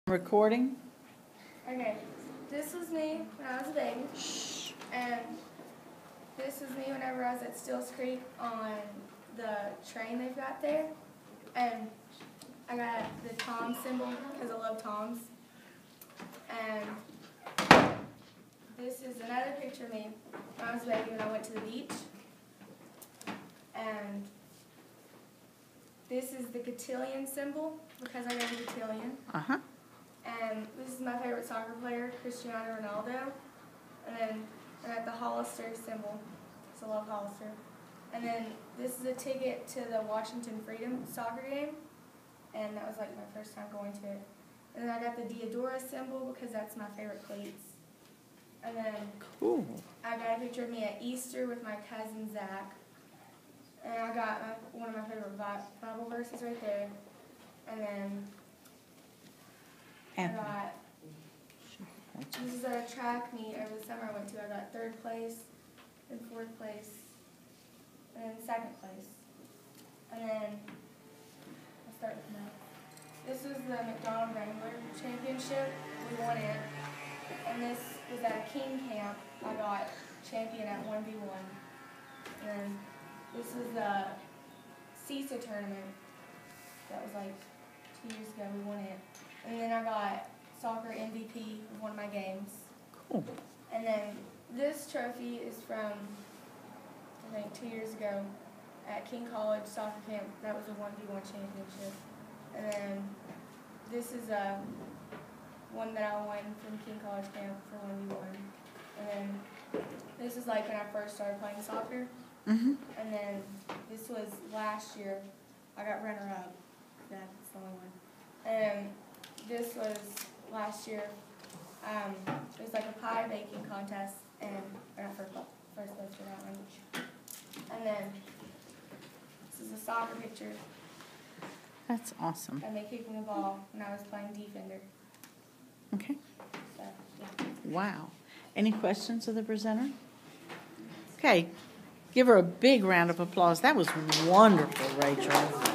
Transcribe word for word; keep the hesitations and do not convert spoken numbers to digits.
Recording? Okay, this was me when I was a baby, and this was me whenever I was at Stills Creek on the train they've got there, and I got the Tom symbol because I love Toms, and this is another picture of me when I was a baby when I went to the beach, and this is the cotillion symbol because I got a cotillion. Uh-huh. And this is my favorite soccer player, Cristiano Ronaldo. And then I got the Hollister symbol, so I love Hollister. And then this is a ticket to the Washington Freedom soccer game, and that was like my first time going to it. And then I got the Diadora symbol because that's my favorite cleats. And then Cool. I got a picture of me at Easter with my cousin Zach. And I got my, one of my favorite Bible verses right there. And then I Anthony. got, this is at a track meet over the summer I went to. I got third place, then fourth place, and then second place. And then, I'll start with that. This was the McDonald Wrangler Championship. We won it. And this was at a King camp. I got champion at one v one. And this was the CISA tournament. That was like two years ago. We won it. And then I got soccer M V P of one of my games. Cool. And then this trophy is from, I think, two years ago at King College soccer camp. That was a one v one championship. And then this is a one that I won from King College camp for one v one. And then this is like when I first started playing soccer. Mm-hmm. And then this was last year. I got runner-up. That's the only one. And this was last year. Um, it was like a pie baking contest, and I got first, first place for that one. And then this is a soccer picture That's awesome. of me kicking the ball when I was playing defender. Okay. So, yeah. Wow. Any questions of the presenter? Okay. Give her a big round of applause. That was wonderful, Rachel.